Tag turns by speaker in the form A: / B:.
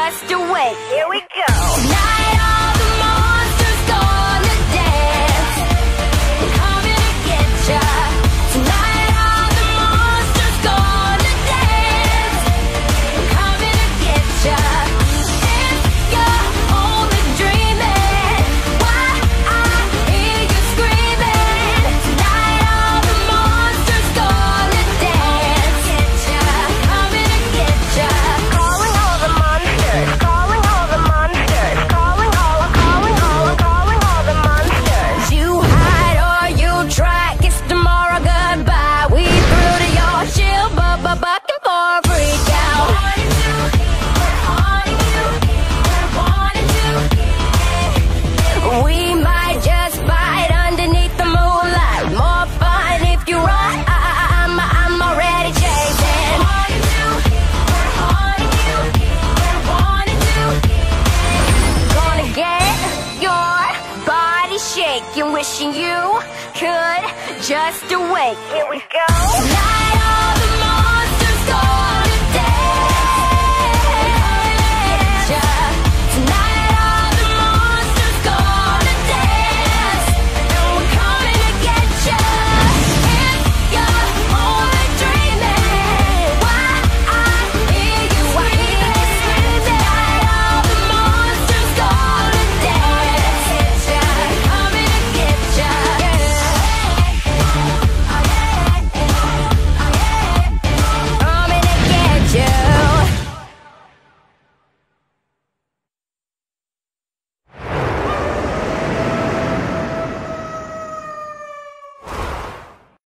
A: just awake. Here we go. Tonight all the monsters gonna dance. We're coming to get ya. Tonight all the monsters gonna dance. We're coming to get ya. If you're only dreaming, why I hear you screaming. Tonight all the monsters gonna dance. Coming to get ya. Calling all the monsters. Calling all the monsters. Calling all the monsters. You hide or you try. Kiss tomorrow goodbye. We through to your chill, bucking for a freak out. We might just fight underneath the moonlight. More fun if you run. I'm already chasing. Gonna get your body shaking, wishing you could just awake. Here we go. Tonight all